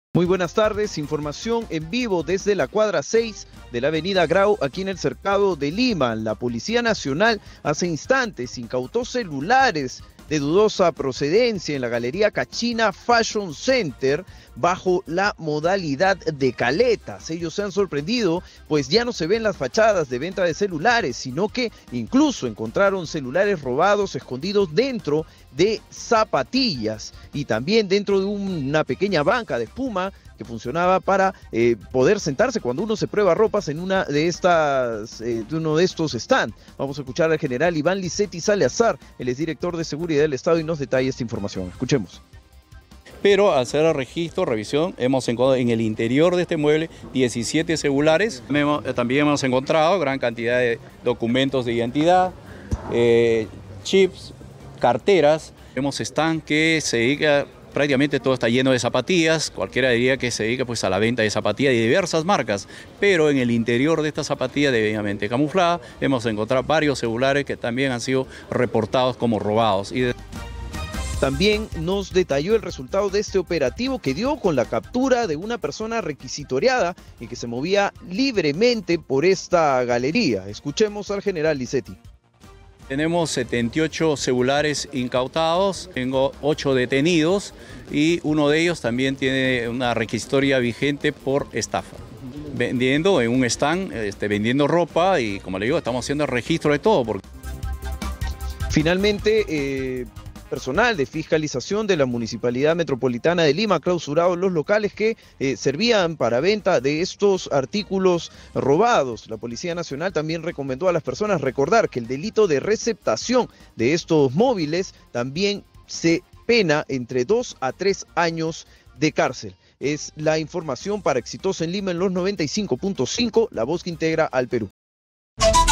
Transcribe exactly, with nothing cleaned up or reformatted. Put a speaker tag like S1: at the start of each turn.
S1: Muy buenas tardes, información en vivo desde la cuadra seis de la avenida Grau, aquí en el cercado de Lima. La Policía Nacional hace instantes incautó celulares de dudosa procedencia en la Galería Cachina Fashion Center bajo la modalidad de caletas. Ellos se han sorprendido, pues ya no se ven las fachadas de venta de celulares, sino que incluso encontraron celulares robados escondidos dentro de zapatillas y también dentro de una pequeña banca de espuma que funcionaba para eh, poder sentarse cuando uno se prueba ropas en una de estas, eh, de uno de estos stands. Vamos a escuchar al general Iván Licetti Salazar, él es director de Seguridad del Estado y nos detalla esta información. Escuchemos.
S2: Pero al hacer el registro, revisión, hemos encontrado en el interior de este mueble diecisiete celulares. También hemos encontrado gran cantidad de documentos de identidad, eh, chips, carteras. Vemos stand que se dedica, prácticamente todo está lleno de zapatillas. Cualquiera diría que se dedica pues a la venta de zapatillas de diversas marcas, pero en el interior de estas zapatillas debidamente camufladas hemos encontrado varios celulares que también han sido reportados como robados. Y de...
S1: También nos detalló el resultado de este operativo que dio con la captura de una persona requisitoriada y que se movía libremente por esta galería. Escuchemos al general Licetti.
S2: Tenemos setenta y ocho celulares incautados, tengo ocho detenidos y uno de ellos también tiene una requisitoria vigente por estafa. Vendiendo en un stand, este, vendiendo ropa y como le digo, estamos haciendo el registro de todo. Porque...
S1: Finalmente, eh... personal de fiscalización de la Municipalidad Metropolitana de Lima ha clausurado los locales que eh, servían para venta de estos artículos robados. La Policía Nacional también recomendó a las personas recordar que el delito de receptación de estos móviles también se pena entre dos a tres años de cárcel. Es la información para Exitosa en Lima en los noventa y cinco punto cinco, la voz que integra al Perú.